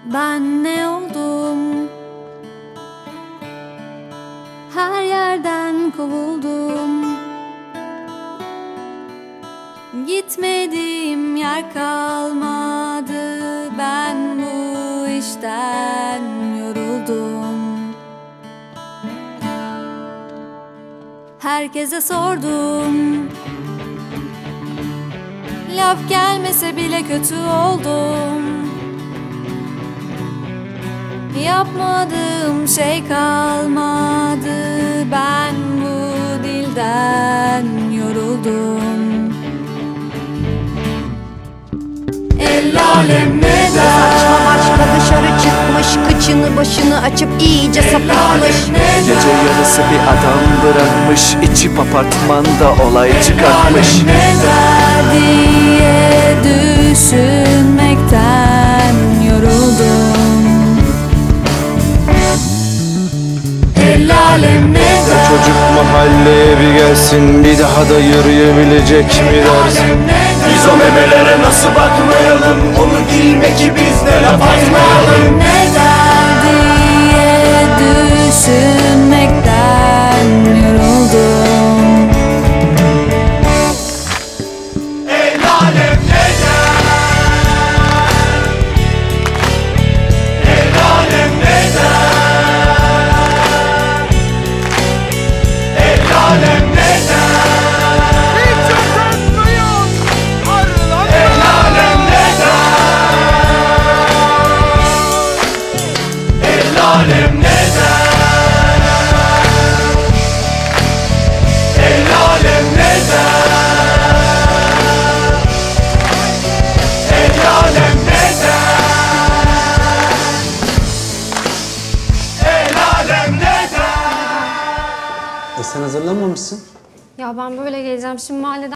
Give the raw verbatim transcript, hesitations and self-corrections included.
Ben ne oldum? Her yerden kovuldum. Gitmediğim yer kalmadı. Ben bu işten yoruldum. Herkese sordum. Laf gelmese bile kötü oldum. Yapmadığım şey kalmadı. Ben bu dilden yoruldum. El alem ne der? Saçma başla dışarı çıkmış, kıçını başını açıp iyice sapıtmış. Gece yarısı bir adam bırakmış, içip apartmanda olay çıkartmış. Ne der diye düşünmekten yoruldum. El alem ne der? Çocuk mahalleye bir gelsin, bir daha da yürüyebilecek mi dersin? Biz o memelere nasıl bakmayalım, onu giymeki biz de laf atmayalım. Ne der diye düşünmekten yoruldum. El alem ne der? El alem ne der? El alem ne der? Hiç utanmıyor arılar. El alem ne der? El alem ne der? El alem ne der? El alem ne der? El alem ne der? E sen hazırlanmamışsın. Ya ben böyle geleceğim şimdi mahalleden